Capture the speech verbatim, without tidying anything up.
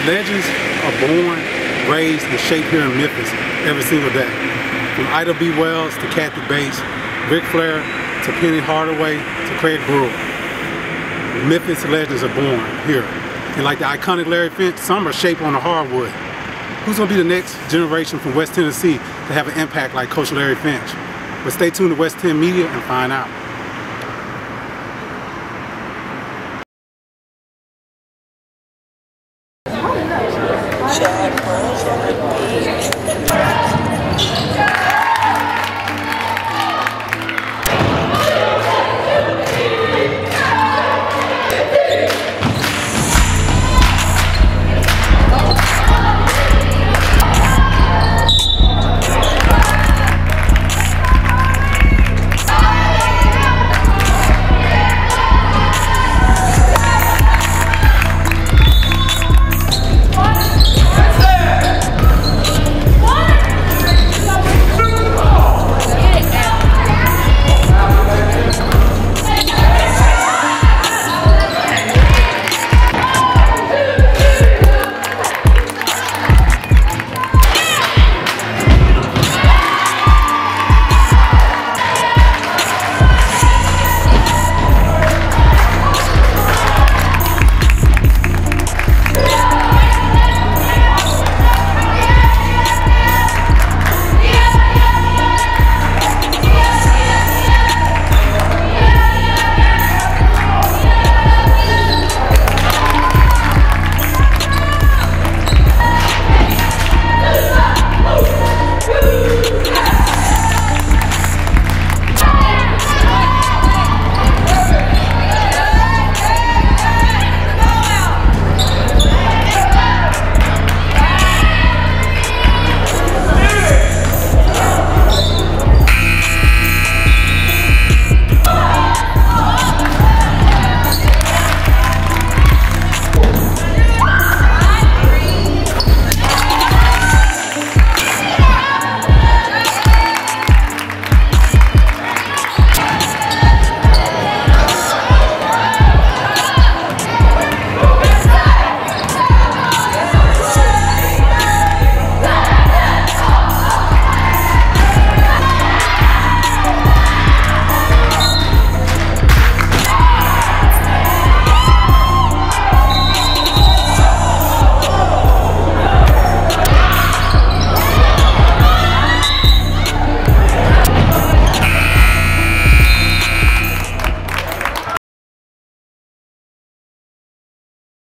Legends are born, raised, and shaped here in Memphis every single day. From Ida B. Wells to Kathy Bates, Ric Flair to Penny Hardaway to Craig Brewer. Memphis legends are born here. And like the iconic Larry Finch, some are shaped on the hardwood. Who's going to be the next generation from West Tennessee to have an impact like Coach Larry Finch? But stay tuned to West Ten Media and find out. Jack Rose on the beat.